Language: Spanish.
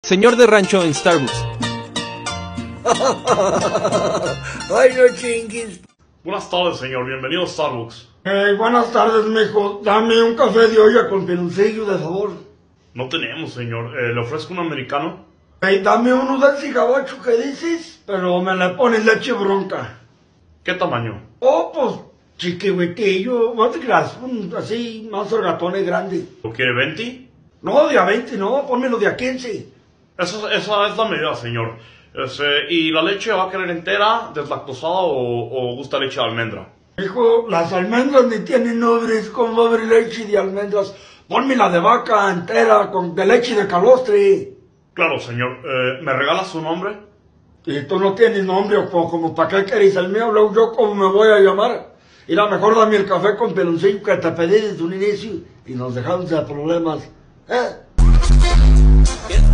Señor de rancho en Starbucks. Ay, no chingues. Buenas tardes, señor. Bienvenido a Starbucks. Buenas tardes, mijo. Dame un café de olla con piloncillo, de favor. No tenemos, señor. ¿Le ofrezco un americano? Dame uno de ese gabacho que dices, pero me le pones leche bronca. ¿Qué tamaño? Oh, pues, chiquihuitillo, no te creas, así, más orgatones grande. ¿Lo quiere 20? No, de a 20, no, pónmelo de a 15. Esa es la medida, señor. ¿Y la leche va a querer entera, deslactosada o gusta leche de almendra? Hijo, las almendras ni tienen nombres, ¿cómo va a haber leche de almendras? Ponme la de vaca entera, de leche de calostre. Claro, señor. ¿Me regala su nombre? Y tú no tienes nombre, o como para qué querés el mío, luego yo cómo me voy a llamar. Y la mejor dame el café con peloncillo que te pedí desde un inicio y nos dejamos de problemas.